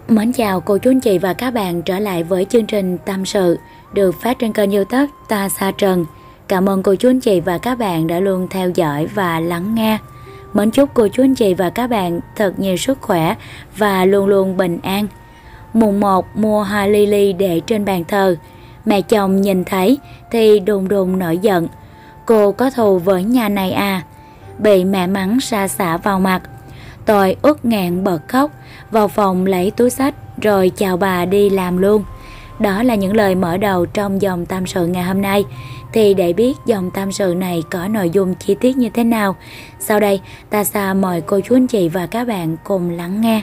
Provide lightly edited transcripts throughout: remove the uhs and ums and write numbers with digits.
Mến chào cô chú anh chị và các bạn trở lại với chương trình Tâm sự được phát trên kênh YouTube Ta Sa Trần. Cảm ơn cô chú anh chị và các bạn đã luôn theo dõi và lắng nghe. Mến chúc cô chú anh chị và các bạn thật nhiều sức khỏe và luôn luôn bình an. Mùng 1 mua hoa lily để trên bàn thờ. Mẹ chồng nhìn thấy thì đùng đùng nổi giận. Cô có thù với nhà này à? Bị mẹ mắng sa sả vào mặt. Tôi uất nghẹn bật khóc, vào phòng lấy túi xách rồi chào bà đi làm luôn. Đó là những lời mở đầu trong dòng tâm sự ngày hôm nay. Thì để biết dòng tâm sự này có nội dung chi tiết như thế nào, sau đây Ta Sa mời cô chú anh chị và các bạn cùng lắng nghe.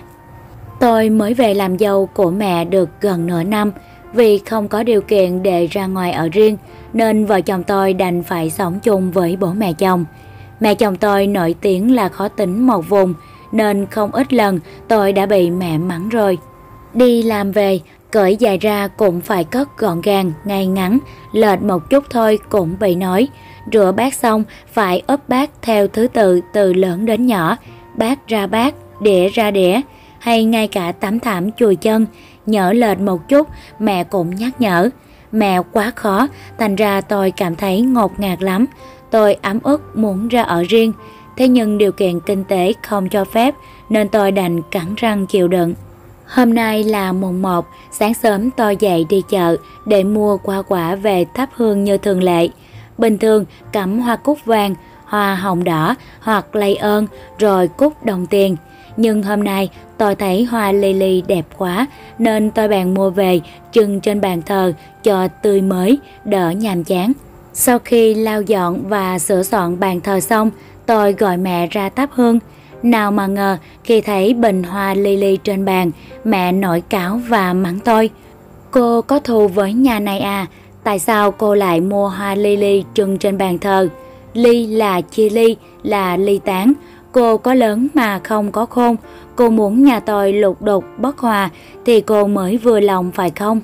Tôi mới về làm dâu của mẹ được gần nửa năm. Vì không có điều kiện để ra ngoài ở riêng nên vợ chồng tôi đành phải sống chung với bố mẹ chồng. Mẹ chồng tôi nổi tiếng là khó tính một vùng, nên không ít lần tôi đã bị mẹ mắng rồi. Đi làm về, cởi giày ra cũng phải cất gọn gàng, ngay ngắn, lệch một chút thôi cũng bị nói. Rửa bát xong phải úp bát theo thứ tự từ lớn đến nhỏ, bát ra bát, đĩa ra đĩa, hay ngay cả tắm thảm chùi chân, nhỡ lệch một chút mẹ cũng nhắc nhở. Mẹ quá khó, thành ra tôi cảm thấy ngột ngạt lắm. Tôi ấm ức muốn ra ở riêng. Thế nhưng điều kiện kinh tế không cho phép nên tôi đành cắn răng chịu đựng. Hôm nay là mùng 1, sáng sớm tôi dậy đi chợ để mua hoa quả về thắp hương như thường lệ. Bình thường cắm hoa cúc vàng, hoa hồng đỏ hoặc lây ơn rồi cúc đồng tiền. Nhưng hôm nay tôi thấy hoa lily đẹp quá nên tôi bèn mua về trưng trên bàn thờ cho tươi mới, đỡ nhàm chán. Sau khi lau dọn và sửa soạn bàn thờ xong, tôi gọi mẹ ra thắp hương. Nào mà ngờ khi thấy bình hoa lily trên bàn, mẹ nổi cáu và mắng tôi. Cô có thù với nhà này à? Tại sao cô lại mua hoa lily trưng trên bàn thờ? Ly là chia ly, là ly tán. Cô có lớn mà không có khôn. Cô muốn nhà tôi lục đục bất hòa thì cô mới vừa lòng phải không?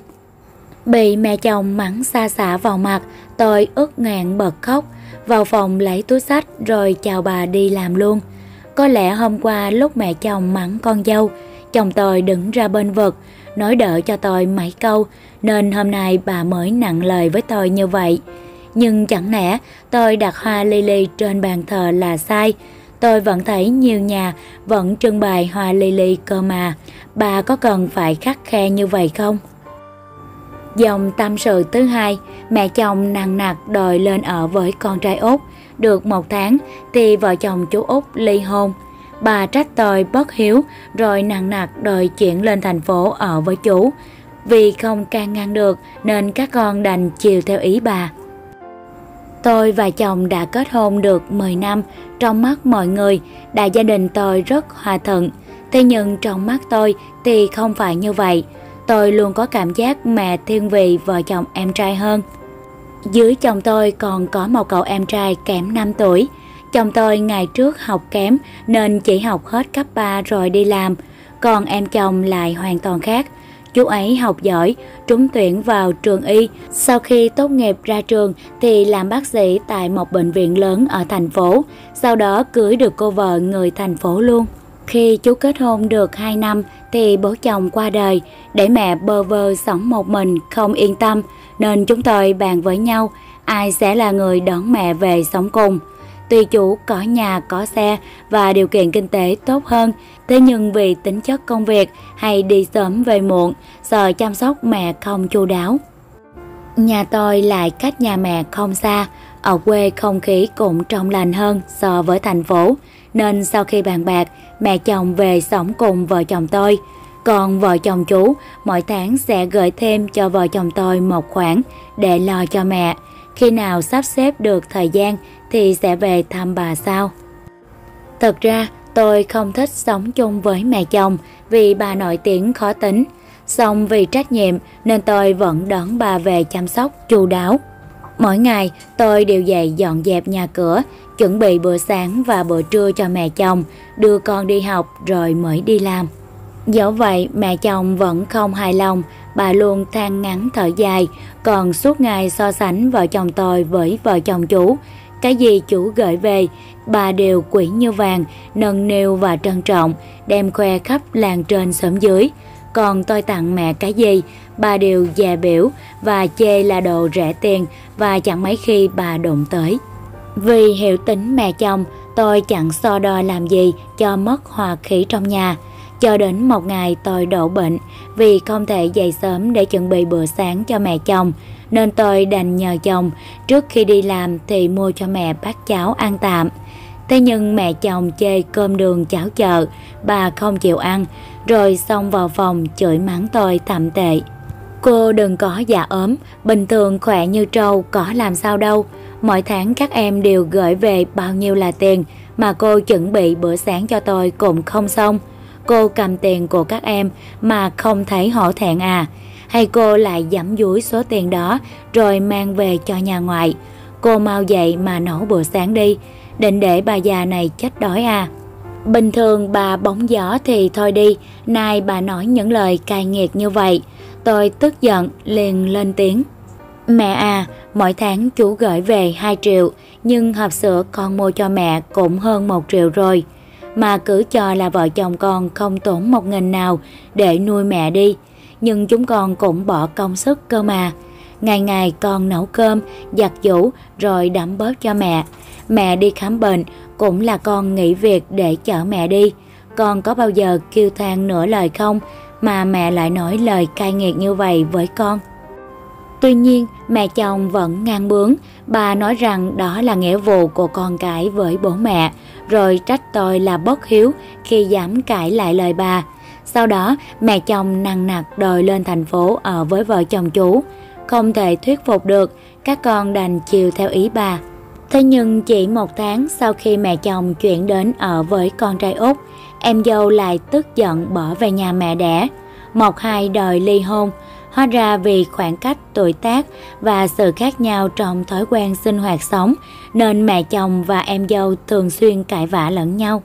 Bị mẹ chồng mắng sa sả vào mặt, tôi ức ngạn bật khóc, vào phòng lấy túi xách rồi chào bà đi làm luôn. Có lẽ hôm qua lúc mẹ chồng mắng con dâu, chồng tôi đứng ra bên vực, nói đỡ cho tôi mấy câu, nên hôm nay bà mới nặng lời với tôi như vậy. Nhưng chẳng lẽ tôi đặt hoa lily trên bàn thờ là sai? Tôi vẫn thấy nhiều nhà vẫn trưng bày hoa lily cơ mà, bà có cần phải khắt khe như vậy không? Dòng tâm sự thứ hai, mẹ chồng nằng nặc đòi lên ở với con trai út. Được 1 tháng thì vợ chồng chú út ly hôn. Bà trách tôi bất hiếu rồi nằng nặc đòi chuyển lên thành phố ở với chú. Vì không can ngăn được nên các con đành chiều theo ý bà. Tôi và chồng đã kết hôn được 10 năm, trong mắt mọi người, đại gia đình tôi rất hòa thuận. Thế nhưng trong mắt tôi thì không phải như vậy. Tôi luôn có cảm giác mẹ thiên vị vợ chồng em trai hơn. Dưới chồng tôi còn có một cậu em trai kém 5 tuổi. Chồng tôi ngày trước học kém nên chỉ học hết cấp 3 rồi đi làm. Còn em chồng lại hoàn toàn khác. Chú ấy học giỏi, trúng tuyển vào trường y. Sau khi tốt nghiệp ra trường thì làm bác sĩ tại một bệnh viện lớn ở thành phố. Sau đó cưới được cô vợ người thành phố luôn. Khi chú kết hôn được 2 năm thì bố chồng qua đời, để mẹ bơ vơ sống một mình không yên tâm, nên chúng tôi bàn với nhau ai sẽ là người đón mẹ về sống cùng. Tuy chú có nhà có xe và điều kiện kinh tế tốt hơn, thế nhưng vì tính chất công việc hay đi sớm về muộn, sợ chăm sóc mẹ không chu đáo. Nhà tôi lại cách nhà mẹ không xa, ở quê không khí cũng trong lành hơn so với thành phố, nên sau khi bàn bạc, mẹ chồng về sống cùng vợ chồng tôi. Còn vợ chồng chú mỗi tháng sẽ gửi thêm cho vợ chồng tôi một khoản để lo cho mẹ. Khi nào sắp xếp được thời gian thì sẽ về thăm bà sau. Thực ra tôi không thích sống chung với mẹ chồng vì bà nổi tiếng khó tính. Song vì trách nhiệm nên tôi vẫn đón bà về chăm sóc chu đáo. Mỗi ngày tôi đều dậy dọn dẹp nhà cửa, chuẩn bị bữa sáng và bữa trưa cho mẹ chồng, đưa con đi học rồi mới đi làm. Dẫu vậy mẹ chồng vẫn không hài lòng, bà luôn than ngắn thở dài, còn suốt ngày so sánh vợ chồng tôi với vợ chồng chú. Cái gì chú gửi về, bà đều quý như vàng, nâng niu và trân trọng, đem khoe khắp làng trên xóm dưới. còn tôi tặng mẹ cái gì, bà đều dè biểu và chê là đồ rẻ tiền và chẳng mấy khi bà đụng tới. Vì hiểu tính mẹ chồng, tôi chẳng so đo làm gì cho mất hòa khí trong nhà. Cho đến một ngày tôi đổ bệnh vì không thể dậy sớm để chuẩn bị bữa sáng cho mẹ chồng, nên tôi đành nhờ chồng trước khi đi làm thì mua cho mẹ bát cháo ăn tạm. Thế nhưng mẹ chồng chê cơm đường cháo chợ, bà không chịu ăn, rồi xông vào phòng chửi mắng tôi thậm tệ. Cô đừng có dạ ốm, bình thường khỏe như trâu, có làm sao đâu. Mỗi tháng các em đều gửi về bao nhiêu là tiền, mà cô chuẩn bị bữa sáng cho tôi cũng không xong. Cô cầm tiền của các em mà không thấy hổ thẹn à? Hay cô lại giẫm dúi số tiền đó rồi mang về cho nhà ngoại? Cô mau dậy mà nấu bữa sáng đi, định để bà già này chết đói à? Bình thường bà bóng gió thì thôi đi, nay bà nói những lời cay nghiệt như vậy. Tôi tức giận liền lên tiếng. Mẹ à, mỗi tháng chú gửi về 2 triệu, nhưng hộp sữa con mua cho mẹ cũng hơn 1 triệu rồi. Mà cứ cho là vợ chồng con không tốn 1.000 nào để nuôi mẹ đi, nhưng chúng con cũng bỏ công sức cơ mà. Ngày ngày con nấu cơm, giặt giũ rồi đấm bóp cho mẹ. Mẹ đi khám bệnh cũng là con nghỉ việc để chở mẹ đi. Con có bao giờ kêu than nửa lời không mà mẹ lại nói lời cay nghiệt như vậy với con? Tuy nhiên mẹ chồng vẫn ngang bướng. Bà nói rằng đó là nghĩa vụ của con cái với bố mẹ, rồi trách tôi là bất hiếu khi dám cãi lại lời bà. Sau đó mẹ chồng nằng nặc đòi lên thành phố ở với vợ chồng chú. Không thể thuyết phục được, các con đành chiều theo ý bà. Thế nhưng chỉ 1 tháng sau khi mẹ chồng chuyển đến ở với con trai út, em dâu lại tức giận bỏ về nhà mẹ đẻ. Một hai đòi ly hôn. Hóa ra vì khoảng cách tuổi tác và sự khác nhau trong thói quen sinh hoạt sống, nên mẹ chồng và em dâu thường xuyên cãi vã lẫn nhau.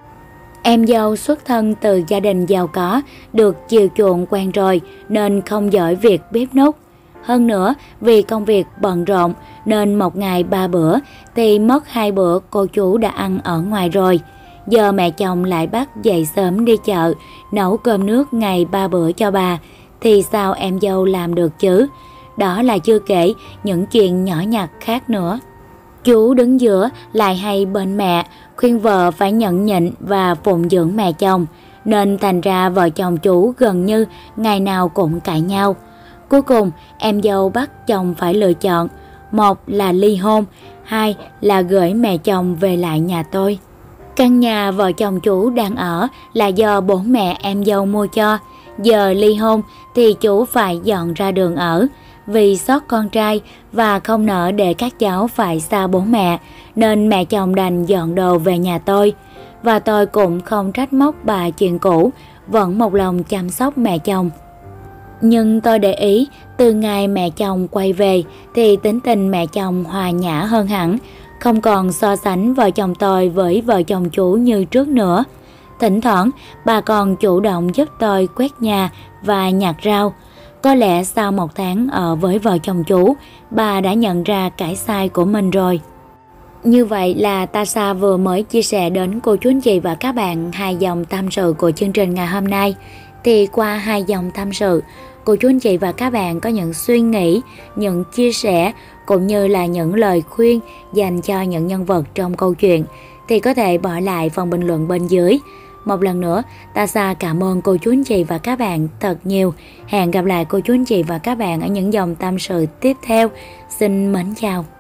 Em dâu xuất thân từ gia đình giàu có, được chiều chuộng quen rồi nên không giỏi việc bếp núc. Hơn nữa vì công việc bận rộn nên một ngày 3 bữa thì mất 2 bữa cô chú đã ăn ở ngoài rồi. Giờ mẹ chồng lại bắt dậy sớm đi chợ, nấu cơm nước ngày 3 bữa cho bà, thì sao em dâu làm được chứ? Đó là chưa kể những chuyện nhỏ nhặt khác nữa. Chú đứng giữa lại hay bên mẹ, khuyên vợ phải nhẫn nhịn và phụng dưỡng mẹ chồng, nên thành ra vợ chồng chú gần như ngày nào cũng cãi nhau. Cuối cùng em dâu bắt chồng phải lựa chọn, một là ly hôn, hai là gửi mẹ chồng về lại nhà tôi. Căn nhà vợ chồng chú đang ở là do bố mẹ em dâu mua cho. Giờ ly hôn thì chú phải dọn ra đường ở. Vì xót con trai và không nỡ để các cháu phải xa bố mẹ, nên mẹ chồng đành dọn đồ về nhà tôi. Và tôi cũng không trách móc bà chuyện cũ, vẫn một lòng chăm sóc mẹ chồng. Nhưng tôi để ý, từ ngày mẹ chồng quay về thì tính tình mẹ chồng hòa nhã hơn hẳn, không còn so sánh vợ chồng tôi với vợ chồng chú như trước nữa. Thỉnh thoảng bà còn chủ động giúp tôi quét nhà và nhặt rau. Có lẽ sau 1 tháng ở với vợ chồng chú, bà đã nhận ra cái sai của mình rồi. Như vậy là Tasha vừa mới chia sẻ đến cô chú anh chị và các bạn 2 dòng tâm sự của chương trình ngày hôm nay. Thì qua 2 dòng tâm sự, cô chú anh chị và các bạn có những suy nghĩ, những chia sẻ cũng như là những lời khuyên dành cho những nhân vật trong câu chuyện thì có thể bỏ lại phần bình luận bên dưới. Một lần nữa, Tasha cảm ơn cô chú anh chị và các bạn thật nhiều. Hẹn gặp lại cô chú anh chị và các bạn ở những dòng tâm sự tiếp theo. Xin mến chào.